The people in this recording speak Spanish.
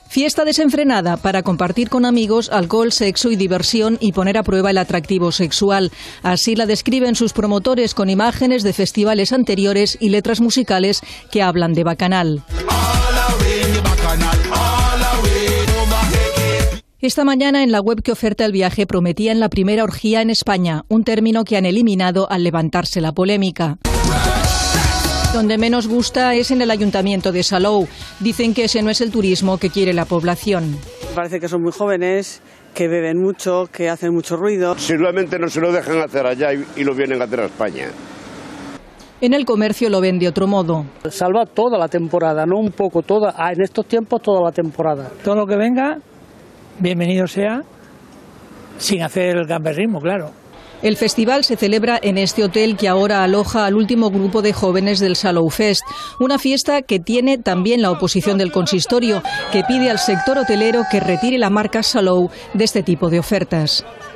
Fiesta desenfrenada para compartir con amigos alcohol, sexo y diversión y poner a prueba el atractivo sexual. Así la describen sus promotores con imágenes de festivales anteriores y letras musicales que hablan de bacanal. Esta mañana en la web que oferta el viaje prometían la primera orgía en España, un término que han eliminado al levantarse la polémica. Donde menos gusta es en el Ayuntamiento de Salou. Dicen que ese no es el turismo que quiere la población. Parece que son muy jóvenes, que beben mucho, que hacen mucho ruido. Seguramente no se lo dejan hacer allá y lo vienen a hacer a España. En el comercio lo ven de otro modo. Salva toda la temporada, no un poco, toda. En estos tiempos toda la temporada. Todo lo que venga, bienvenido sea, sin hacer el gamberrismo, claro. El festival se celebra en este hotel que ahora aloja al último grupo de jóvenes del Salou Fest, una fiesta que tiene también la oposición del consistorio, que pide al sector hotelero que retire la marca Salou de este tipo de ofertas.